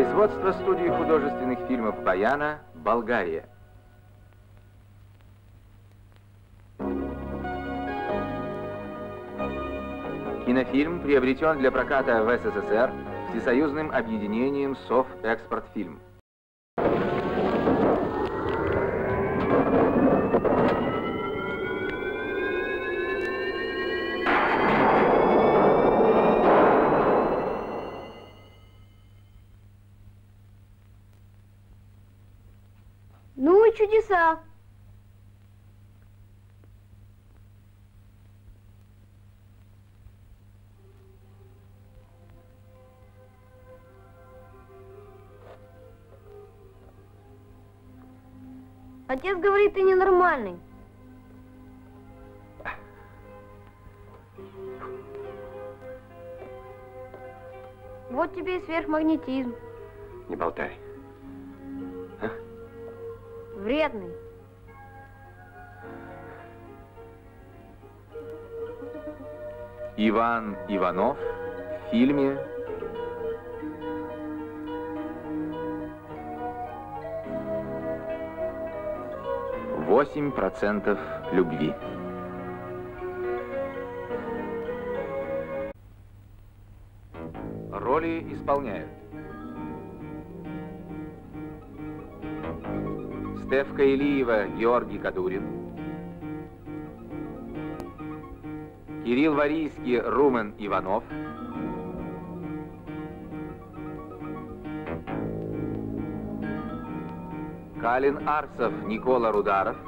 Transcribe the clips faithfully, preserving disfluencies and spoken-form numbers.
Производство студии художественных фильмов «Баяна», Болгария. Кинофильм приобретен для проката в СССР Всесоюзным объединением Софэкспортфильм. Ну и чудеса. Отец говорит, ты ненормальный. Вот тебе и сверхмагнетизм. Не болтай. А? Вредный. Иван Иванов в фильме «Восемь процентов любви». Роли исполняют Стефка Илиева, Георгий Кадурин, Кирилл Варийский, Румен Иванов, Калин Арцев, Никола Рударов,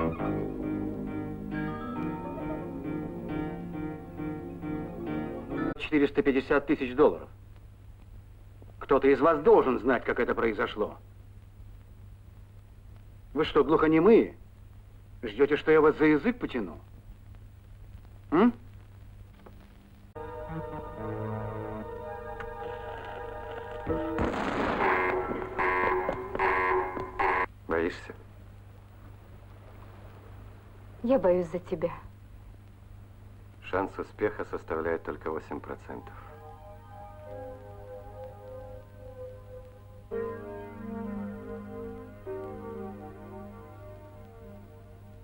четыреста пятьдесят тысяч долларов. Кто-то из вас должен знать, как это произошло. Вы что, глухонемые? Ждете, что я вас за язык потяну? М? Боишься? Я боюсь за тебя. Шанс успеха составляет только восемь процентов.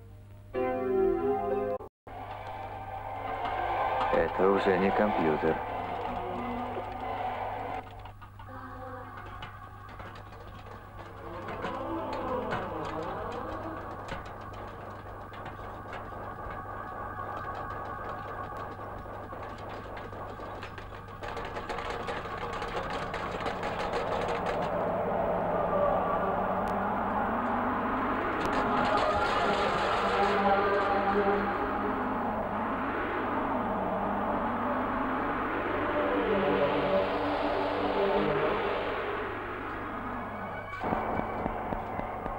Это уже не компьютер.